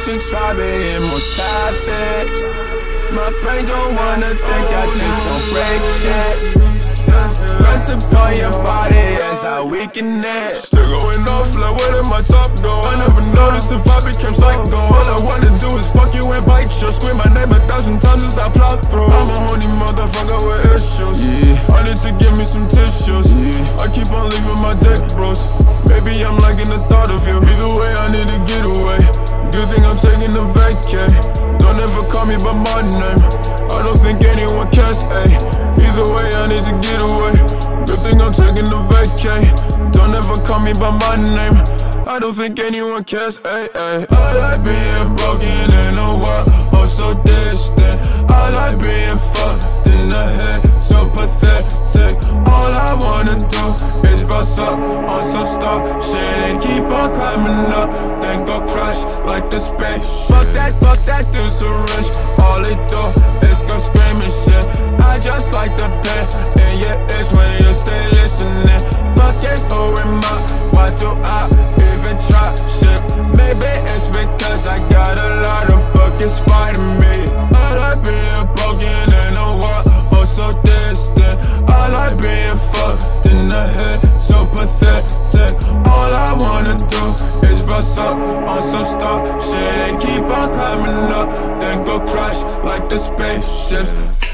should try being more savage. My brain don't wanna think, I just won't break shit. Press upon your body as I weaken it. Still going off like where did my top go? I never noticed if I became psycho. All I wanna do is fuck you and bite you. Scream my name 1,000 times as I plow through. I'm a horny motherfucker with issues. I need to give me some tissues. I keep on leaving my dick bros. Maybe I'm liking the thought of you. Either way I need to get away. Good thing I'm taking a vacay. Don't ever call me by my name. I don't think anyone cares, ayy. Either way I need to get away. Good thing I'm taking a vacay. Don't ever call me by my name. I don't think anyone cares, ayy, ayy. I like being broken in a world oh so distant. I like being fucked in the head, so pathetic. All I wanna do is bust up on some star shit and keep on climbing up, then go crash like the space. Fuck that dude so rich. All they do is go screaming shit. I just like the pain in your ears when you stay listening. Fuck it, who am I? Why do I even try shit? Maybe it's because I got a lot of fucking spite in me. I like being broken in a world oh so distant. I like being fucked in the head, so pathetic. All I wanna do is bust up on some star shit and keep on climbing up, then go crash like the spaceships.